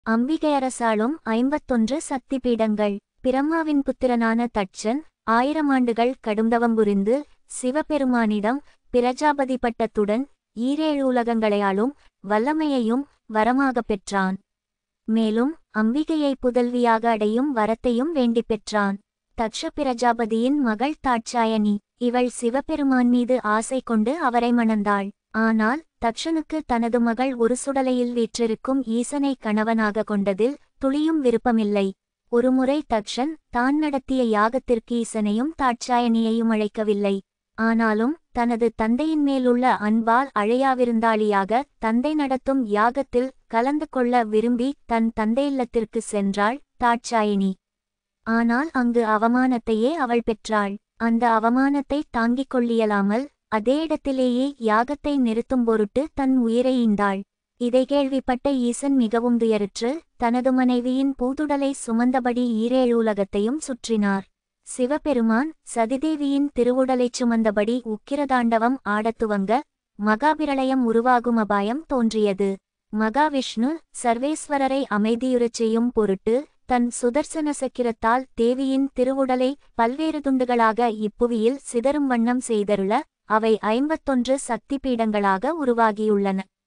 அம்பிகை அரசாளும் 51 சக்தி பீடங்கள். பிரம்மாவின் புத்திரனான தட்சன் 1000 ஆண்டுகள் கடுந்தவம் புரிந்து சிவபெருமானிடம் பிரஜாபதி பட்டத்துடன் 7 உலகங்களையாளும் வல்லமையையும் வரமாகப் பெற்றான். மேலும் அம்பிகையை புதல்வியாக அடையும் வரத்தையும் வேண்டிப் பெற்றான். தக்ஷ பிரஜாபதியின் மகள் தாட்சாயணி. இவள் சிவபெருமான் மீது ஆசை கொண்டு அவரை மணந்தாள். ஆனால் தக்ஷனுக்கு தனது மகள் ஒரு சுடலையில் வீற்றிருக்கும் ஈசனை கணவனாக கொண்டதில் துளியும் விருப்பமில்லை. ஒருமுறை தக்ஷன் தான் நடத்திய யாகத்திற்கு ஈசனையும் தாட்சாயணியையும் அழைக்கவில்லை. ஆனாலும் தனது தந்தையின் மேலுள்ள அன்பால் அழையாவிருந்தாளியாக தந்தை நடத்தும் யாகத்தில் கலந்து கொள்ள விரும்பி தன் தந்தையில்லத்திற்கு சென்றாள் தாட்சாயணி. ஆனால் அங்கு அவமானத்தையே அவள் பெற்றாள். அந்த அவமானத்தை தாங்கிக் கொள்ளியலாமல் அதே இடத்திலேயே யாகத்தை நிறுத்தும் பொருட்டு தன் உயிரை ஈந்தாள். இதை கேள்விப்பட்ட ஈசன் மிகவும் துயருற்று தனது மனைவியின் பூதுடலை சுமந்தபடி 7 உலகத்தையும் சுற்றினார். சிவபெருமான் சதிதேவியின் திருவுடலைச் சுமந்தபடி உக்கிரதாண்டவம் ஆடத்துவங்க மகாபிரளயம் உருவாகும் அபாயம் தோன்றியது. மகாவிஷ்ணு சர்வேஸ்வரரை அமைதியுறச் செய்யும் பொருட்டு தன் சுதர்சன சக்கிரத்தால் தேவியின் திருவுடலை பல்வேறு துண்டுகளாக இப்புவியில் சிதறும் வண்ணம் செய்தருள அவை 51 சக்தி பீடங்களாக உருவாகியுள்ளன.